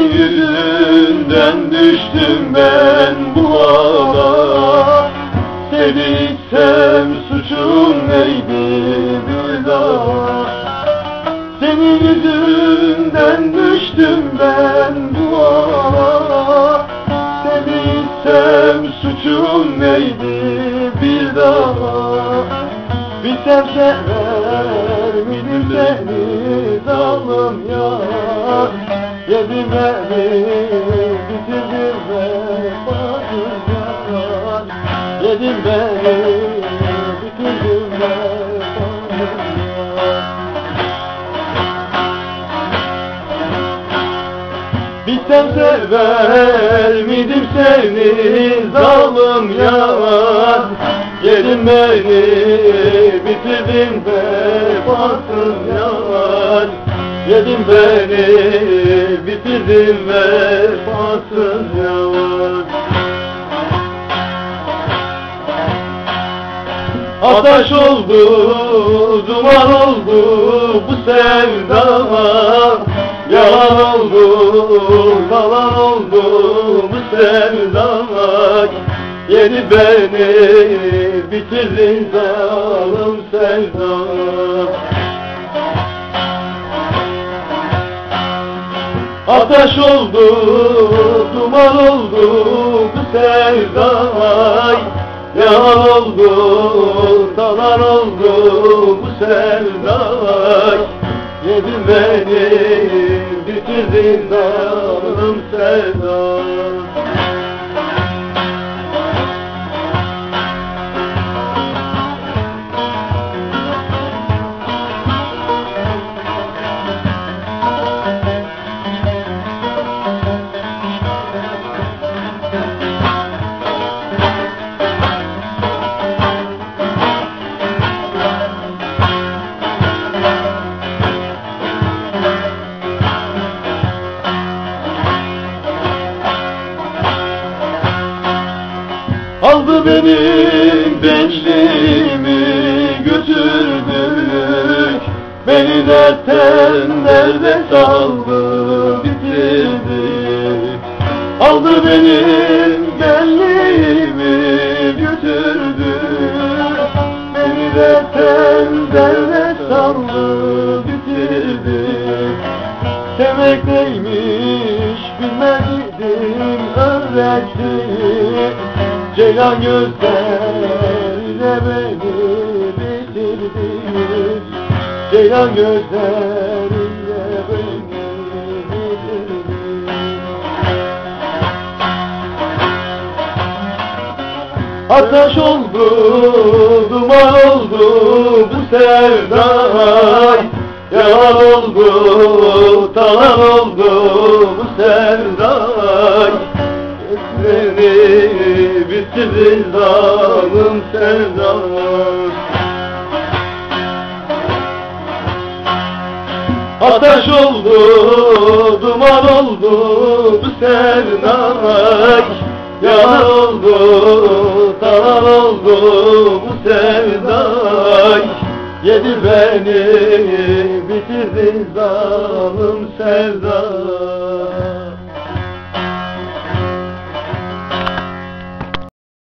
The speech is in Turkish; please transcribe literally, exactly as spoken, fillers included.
Senin yüzünden düştüm ben bu hala. Seni sevsem suçum neydi bir daha? Senin yüzünden düştüm ben bu hala. Seni sevsem suçum neydi bir daha? Bilsem sever miydim seni zalim yar? Yedin beni, bitirdin vefasız yar. Yedin beni, bitirdin vefasız yar. Bilsem sever miydim seni zalim yar? Yedin beni, bitirdin vefasız yar. Yedin beni, bitirdin vefasız yar. Ateş oldu, duman oldu bu sevda. Yalan oldu, yalan oldu bu sevda. Yedi beni, bitirdin zalim sevda. Ateş oldu, duman oldu bu sevda. Yalan oldu, talan oldu bu sevda. Yedin beni, bitirdin zalim sevda. Aldı benim gençliğimi götürdü. Beni dertten derde saldı bitirdi. Aldı benim gençliğimi götürdü. Beni dertten derde saldı bitirdi. Sevmek neymiş bilmezdim öğretti. Ceylan gözlerle beni bitirdin. Ceylan gözlerle beni bitirdin. Ateş oldu, duman oldu bu sevda. Yalan oldu, talan oldu bu sevda. Beni bitirdin zalim sevda. Ateş oldu, duman oldu bu sevda. Yalan oldu, talan oldu bu sevda. Yedi beni, bitirdin zalim sevda.